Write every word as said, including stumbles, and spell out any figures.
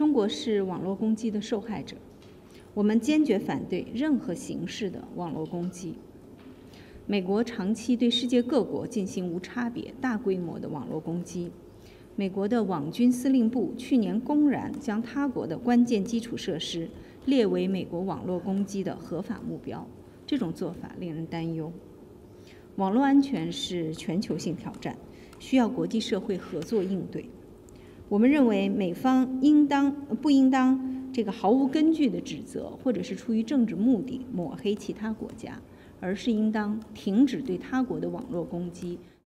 中国是网络攻击的受害者，我们坚决反对任何形式的网络攻击。美国长期对世界各国进行无差别、大规模的网络攻击。美国的网军司令部去年公然将他国的关键基础设施列为美国网络攻击的合法目标，这种做法令人担忧。网络安全是全球性挑战，需要国际社会合作应对。我们认为美方应当不应当这个毫无根据的指责，或者是出于政治目的抹黑其他国家，而是应当停止对他国的网络攻击。